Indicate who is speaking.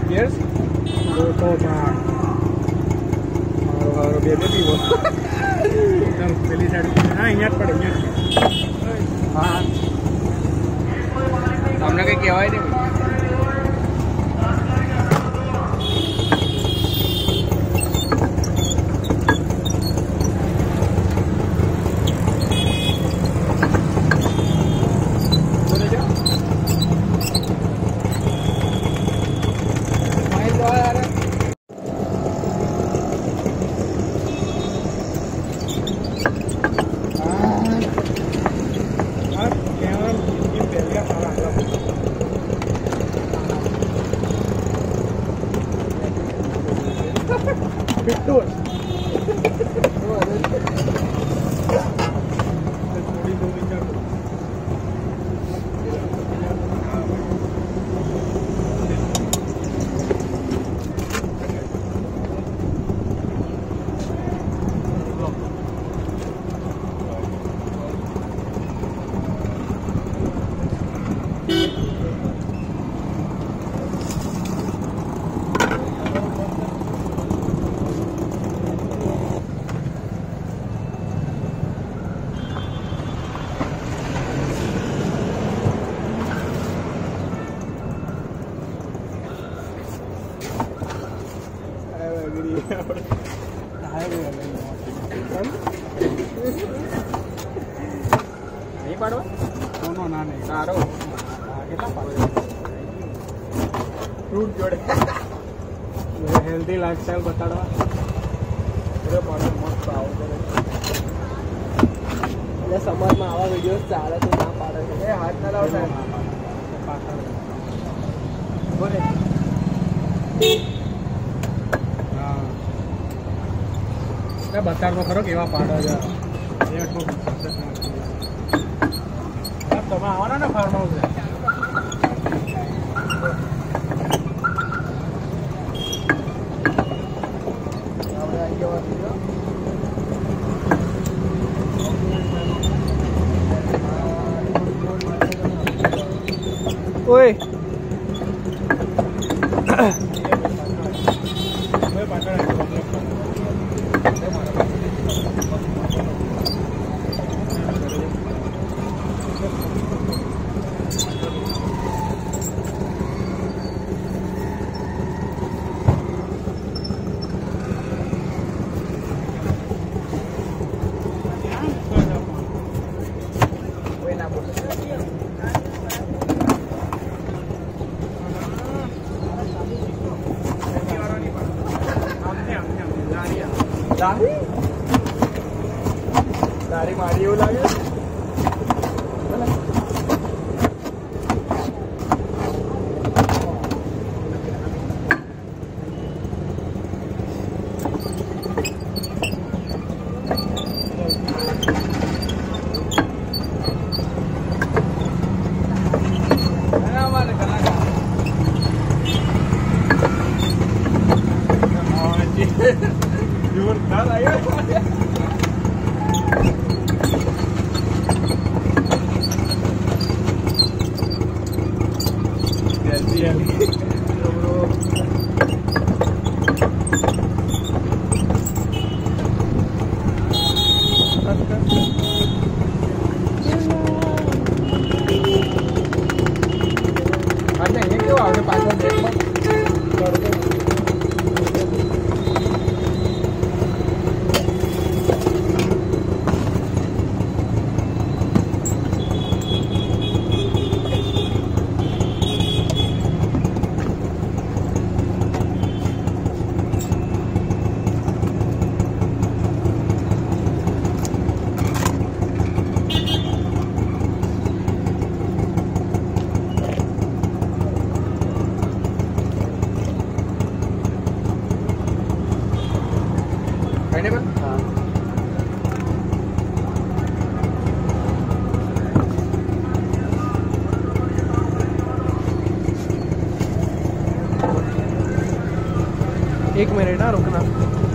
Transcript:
Speaker 1: Cheers. Haru dia piwo. Jangan pilih satu. Nah, ingat pada ingat. हमने क्या हुआ है नहीं पाड़ो कोनो ना नहीं सारो કેટલા પાડો ફ્રૂટ જોડે હેલ્ધી લાઈફસ્ટાઈલ બતાડવા પૂરો પાડો મસ્ત આવો કરે એટલે સમાજમાં આવા વિડિયોઝ ચાલે તો ના પાડે છે એ હાથ ના લાવતા બોલે मैं बता रहा करो केवा पाड़ा जा ये को अब तो मैं आना ना फार्म हाउस है ओए दाढ़ी मारी हो लगे जोरदार आया अच्छा ये क्यों आगे पास देख एक मिनट ना रुकना।